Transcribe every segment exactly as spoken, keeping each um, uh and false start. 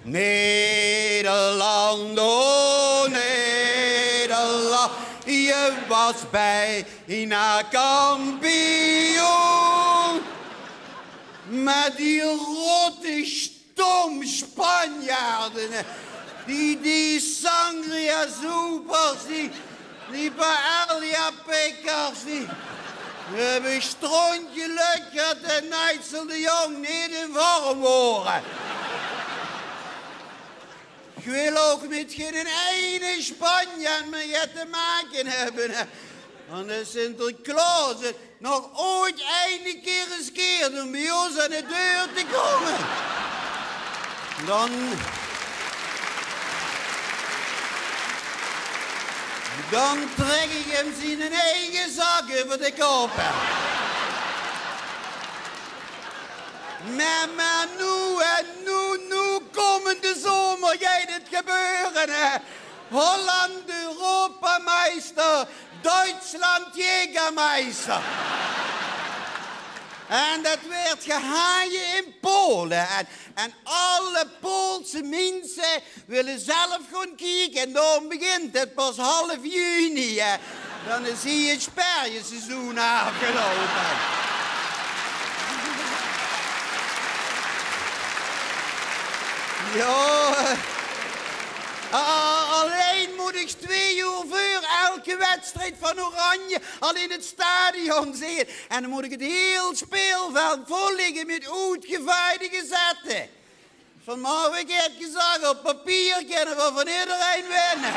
Nederland, oh Nederland, je was bijna kampioen. Maar die rotte stom Spanjaarden, die, die sangria soepers, die, die paella pikkers, die hebben strontje lekker en Nijtsel de Jong niet in vorm horen. Ik wil ook met geen ene Spanjaard meer te maken hebben. Want de Sinterklaas nog ooit een keer riskeert om bij ons aan de deur te komen. Dan... Dan trek ik hem zijn eigen zak over de kop. Maar, maar nu, en nu, nu komende zomer gaat het gebeuren. Hè. Holland Europameister, Duitsland Jägermeister. En dat werd gehaaien in Polen. En, en alle Poolse mensen willen zelf gaan kijken. En dan begint het pas half juni. Hè. Dan zie je het sperjeseizoen afgelopen. Ja, uh, alleen moet ik twee uur voor elke wedstrijd van Oranje al in het stadion zien. En dan moet ik het heel speelveld vol liggen met uitgevaaide gezetten. Vanmorgen heb ik gezegd, op papier kunnen we van iedereen winnen.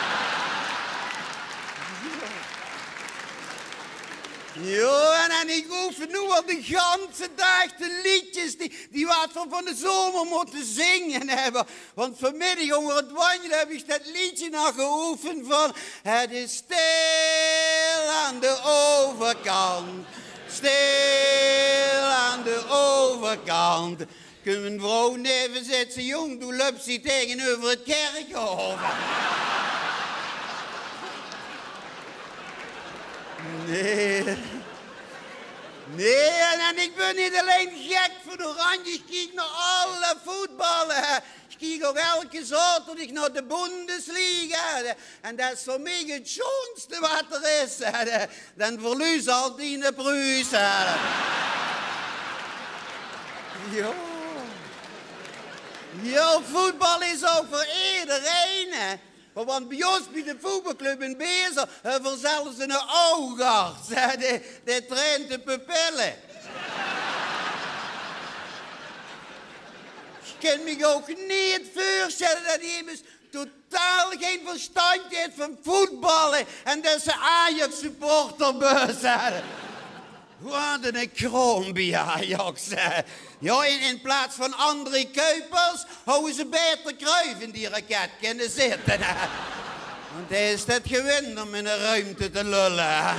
Ja, en ik oefen nu al de ganse dag de liedjes die, die wat we van de zomer moeten zingen hebben. Want vanmiddag onder het wandelen heb ik dat liedje nog geoefend van... Het is stil aan de overkant, stil aan de overkant. Kunnen een vrouw neven zetten, jong, doe lupsie tegenover het kerkhof. Nee. Nee, en ik ben niet alleen gek voor Oranje. Ik kijk naar alle voetballen. Ik kijk ook elke zaterdag naar de Bundesliga. En dat is voor mij het schoonste wat er is. Dan verlies al die de Bruis. Ja. Ja, voetbal is ook voor iedereen. Want bij ons, bij de voetbalclub in Bezel, hebben we zelfs een oogarts. Die, die traint de pupillen. Ik kan me ook niet voorstellen dat iemand totaal geen verstand heeft van voetballen en dat ze Ajax-supporterbus hebben. Wat een kroon bij Ajax. Ja, in, in plaats van André Kuipers houden ze beter Cruijff in die raket kunnen zitten. Want hij is het gewend om in een ruimte te lullen.